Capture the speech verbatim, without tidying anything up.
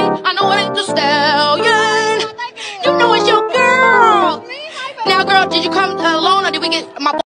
I know it ain't the stallion. You know it's your girl. Now, girl, did you come alone or did we get my